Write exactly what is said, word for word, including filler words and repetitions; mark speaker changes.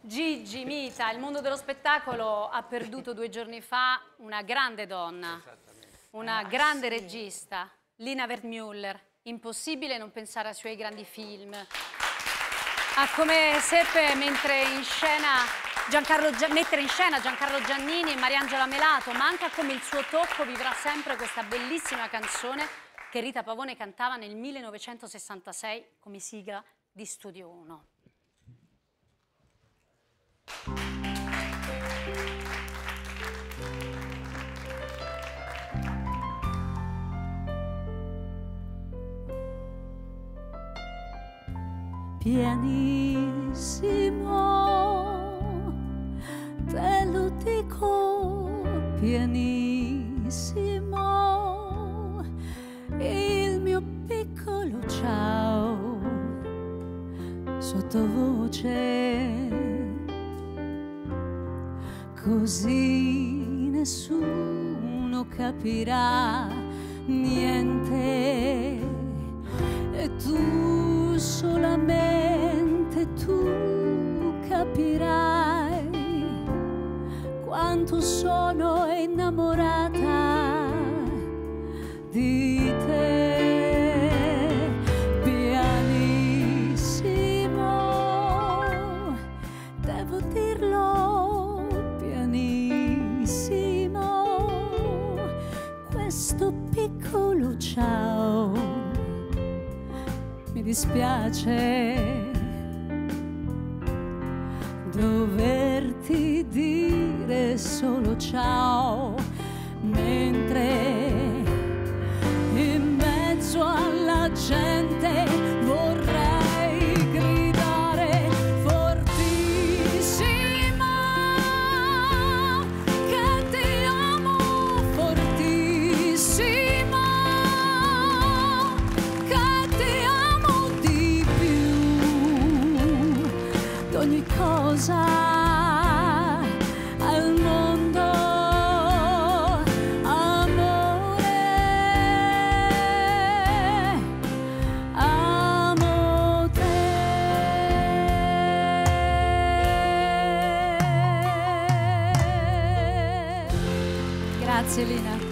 Speaker 1: Gigi Mita, il mondo dello spettacolo ha perduto due giorni fa una grande donna, una grande regista, Lina Wertmüller. Impossibile non pensare ai suoi grandi film. Ha come seppe mentre in scena Giancarlo, mettere in scena Giancarlo Giannini e Mariangela Melato, ma anche a come il suo tocco vivrà sempre questa bellissima canzone che Rita Pavone cantava nel millenovecentosessantasei come sigla di Studio uno.
Speaker 2: Pianissimo, te lo dico, pianissimo, il mio piccolo ciao, sottovoce, così nessuno capirà niente e tu solamente tu capirai quanto sono innamorata di te. Pianissimo, devo dirlo, pianissimo, questo piccolo ciao mi dispiace doverti dire solo ciao, mentre in mezzo alla gente vorrei gridare fortissimo che ti amo, fortissimo che ti amo di più di ogni cosa al mondo, amore, amo te.
Speaker 1: Grazie Lina.